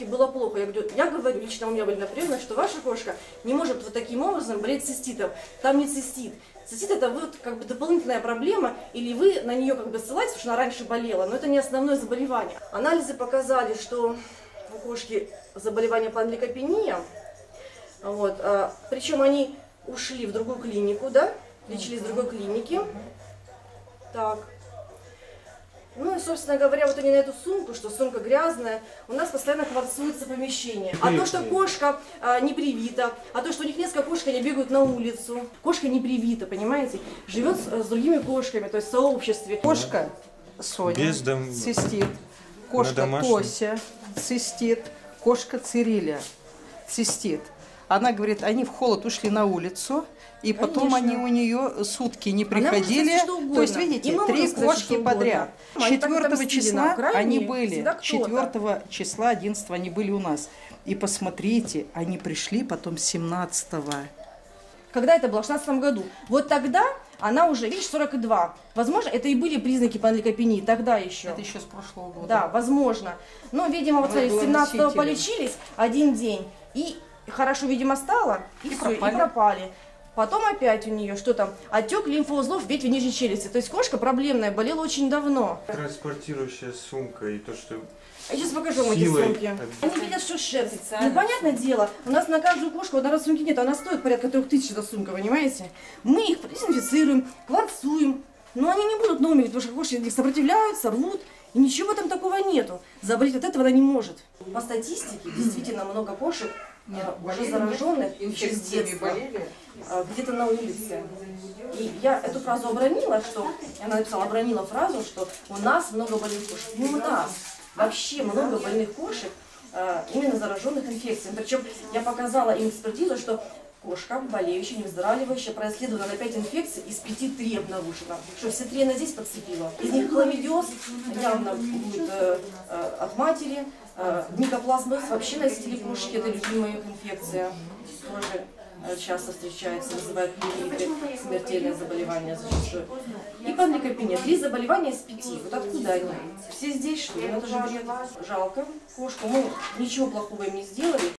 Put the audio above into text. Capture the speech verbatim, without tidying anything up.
кошке было плохо. Я говорю, я говорю, лично у меня были напрямую, что ваша кошка не может вот таким образом болеть циститом. Там не цистит. Цистит это вот как бы дополнительная проблема, или вы на нее как бы ссылаетесь, потому что она раньше болела, но это не основное заболевание. Анализы показали, что у кошки заболевание панлейкопения, вот, а, причем они ушли в другую клинику, да, лечились в другой клинике. Так. Ну и, собственно говоря, вот они на эту сумку, что сумка грязная, у нас постоянно кварцуется помещение. А то, что кошка а, не привита, а то, что у них несколько кошек, они бегают на улицу. Кошка не привита, понимаете, живет с, с другими кошками, то есть в сообществе. Кошка Соня Без дом... цистит, кошка Тося цистит, кошка Цириля цистит. Она говорит, они в холод ушли на улицу, и потом Конечно. Они у нее сутки не приходили. То есть, видите, три кошки подряд. четвёртого числа они были, четвёртого числа, одиннадцатого они были у нас. И посмотрите, они пришли потом семнадцатого. Когда это было? В шестнадцатом году. Вот тогда она уже, видишь, сорок два. Возможно, это и были признаки панлейкопении тогда еще. Это еще с прошлого года. Да, возможно. Но, видимо, вот смотри, с семнадцатого полечились один день, и хорошо, видимо, стало, и, и, все, пропали. и пропали. Потом опять у нее, что там, отек лимфоузлов в ветви нижней челюсти. То есть кошка проблемная, болела очень давно. Транспортирующая сумка и то, что... Я сейчас покажу вам эти сумки. Они видят, что шерсть. Ну, понятное дело, у нас на каждую кошку одной сумки нет, она стоит порядка трех тысяч, эта сумка, понимаете? Мы их дезинфицируем, кварцуем, но они не будут новыми, потому что кошки сопротивляются, рвут, и ничего там такого нету. Заболеть от этого она не может. По статистике, действительно много кошек, Нет, уже зараженных через детство, где-то на улице. И я эту фразу обронила, что, она написала, обронила фразу, что у нас много больных кошек. Не у нас, вообще много больных кошек, именно зараженных инфекциями. Причем я показала им экспертизу, что кошка, болеющая, не выздоравливающая, происследована на пять инфекций, из пяти три обнаружено. Что все три она здесь подцепила. Из них хламидиоз явно будет э, э, от матери, э, микоплазмоз, вообще носители кошки, это любимая их инфекция. Тоже э, часто встречается, вызывает плевриты, смертельное заболевание зачастую. И панлейкопения. Три заболевания из пяти. Вот откуда они? Все здесь, что ли? Это же бред. Жалко кошку. Мы ничего плохого им не сделали.